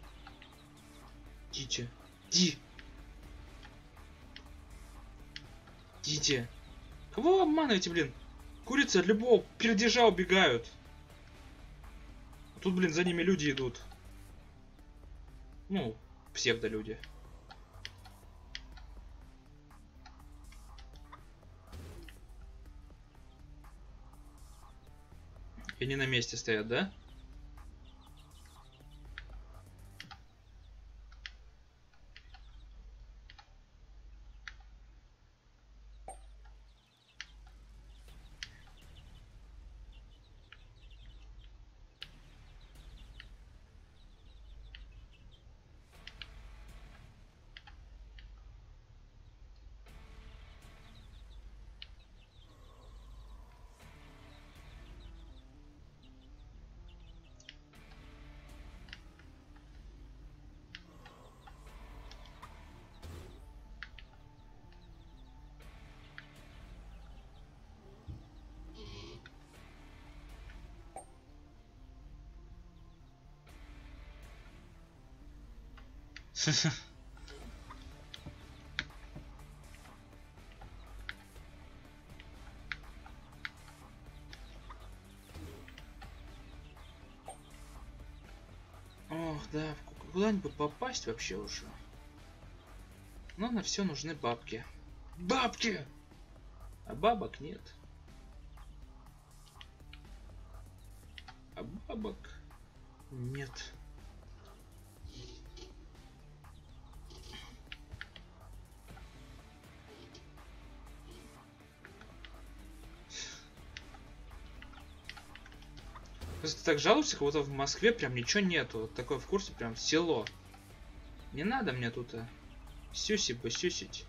Идите. Иди. Идите. Кого вы обманываете, блин? Курицы от любого пердежа убегают. А тут, блин, за ними люди идут. Ну, псевдолюди. И не на месте стоят, да? Ох, да, куда-нибудь попасть вообще уже. Но на все нужны бабки. Бабки! А бабок нет. А бабок нет. Просто ты так жалуешься, как будто в Москве прям ничего нету. Вот такое в курсе, прям село. Не надо мне тут а, сюси-посюсить.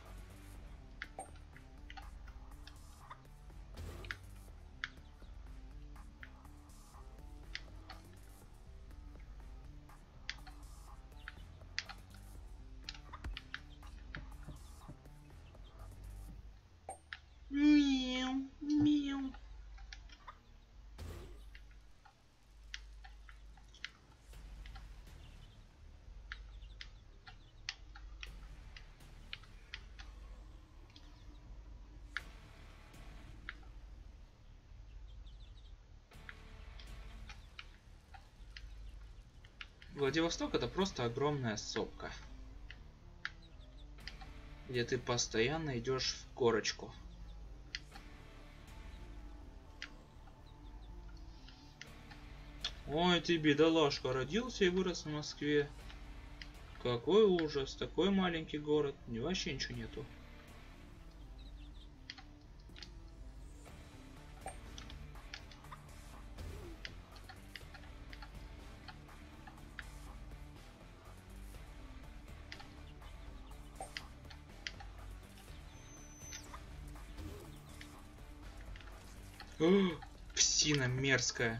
Мяу, мяу. Владивосток — это просто огромная сопка. где ты постоянно идешь в горочку. Ой, ты, бедолашка, родился и вырос в Москве. Какой ужас, такой маленький город, и вообще ничего нету. О, псина мерзкая.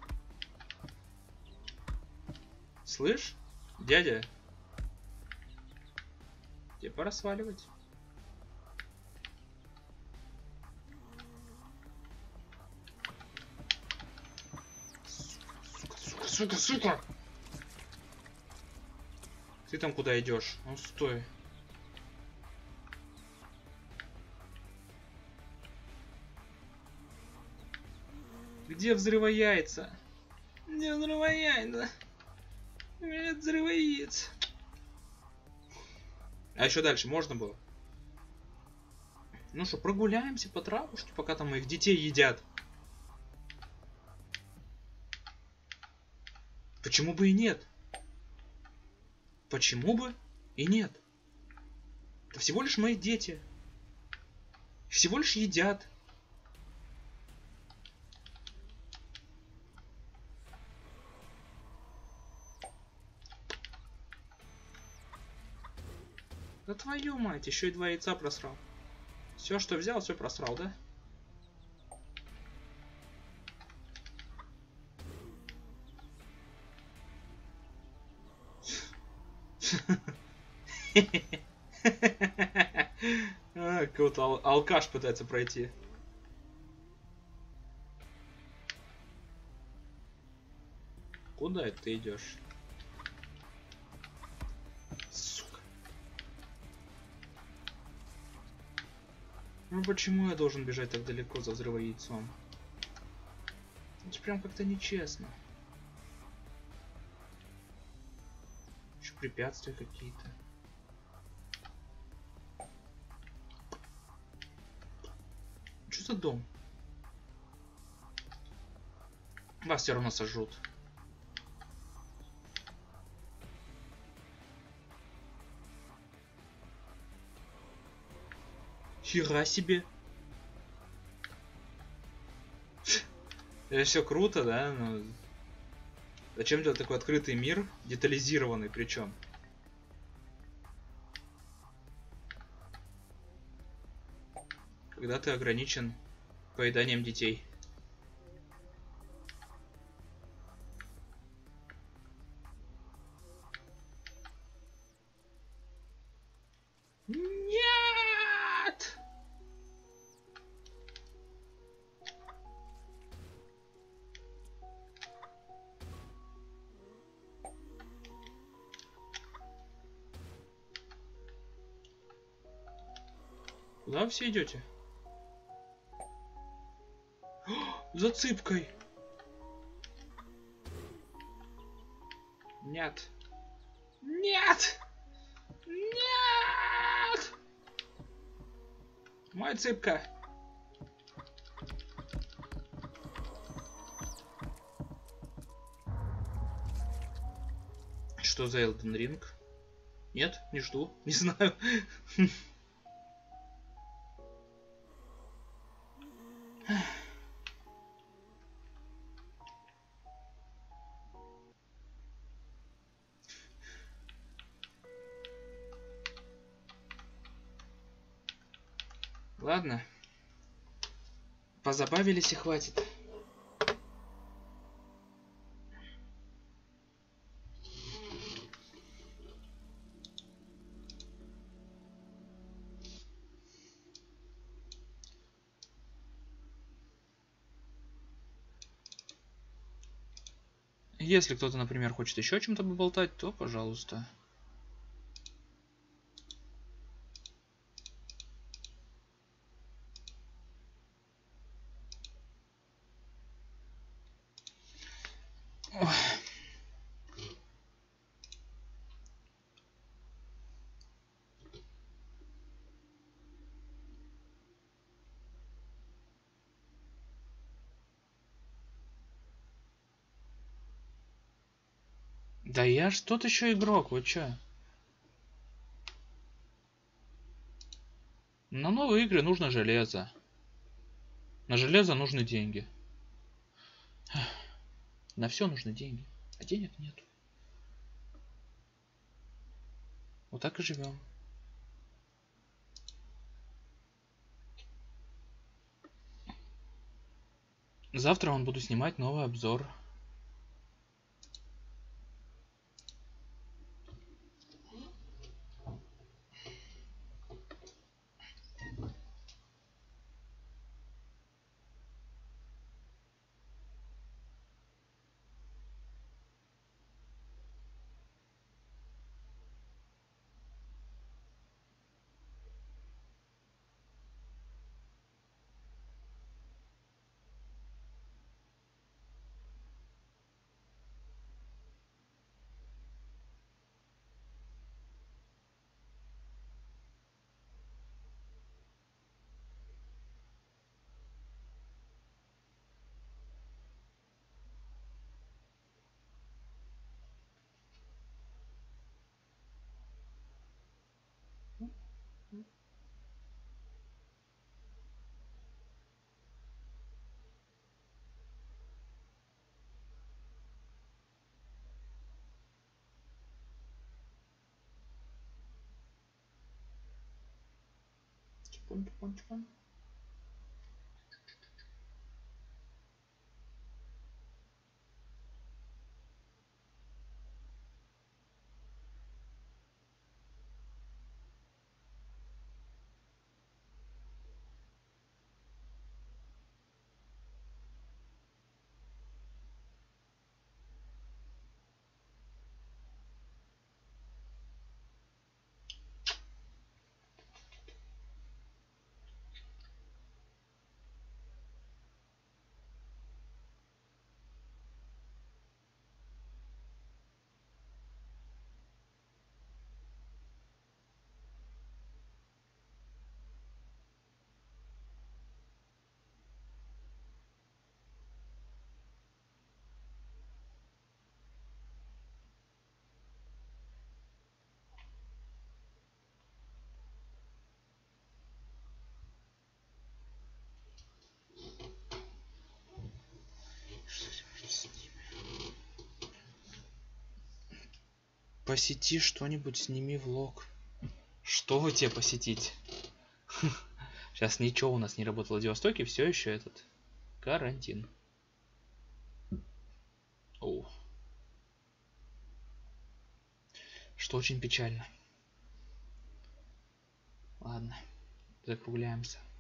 Слышь, дядя, тебе пора сваливать. Сука, сука, сука, сука! Ты там куда идешь? Ну стой. Где взрывояйца? Где взрывояйца? У меня нет взрывояиц. А еще дальше можно было? Ну что, прогуляемся по травушке, пока там моих детей едят. Почему бы и нет? Почему бы и нет? Это всего лишь мои дети. Всего лишь едят. Да твою мать, еще и два яйца просрал. Все, что взял, все просрал, да? Какой-то ал алкаш пытается пройти. Куда это ты идешь? Сука. Ну почему я должен бежать так далеко за взрывояйцом? Это прям как-то нечестно. Еще препятствия какие-то. Что за дом? Вас все равно сожрут. Хера себе. Это все круто, да? Но зачем делать такой открытый мир, детализированный причем? Когда ты ограничен поеданием детей. Нет! Куда вы все идете? За цыпкой. Нет. Нет! Нет! Моя цыпка. Что за Elden Ring? Нет, не жду, не знаю. Ладно. Позабавились и хватит. Если кто-то, например, хочет еще о чем-то поболтать, то пожалуйста. Ой. Да я ж тот еще игрок, вы чё? На новые игры нужно железо. На железо нужны деньги. На все нужны деньги. А денег нет. Вот так и живем. Завтра он буду снимать новый обзор. Чпон-чпон-чпон. Посети что-нибудь, сними влог. Что вы тебе посетить? Сейчас ничего у нас не работало в Владивостоке, все еще этот карантин. О. Что очень печально. Ладно, закругляемся.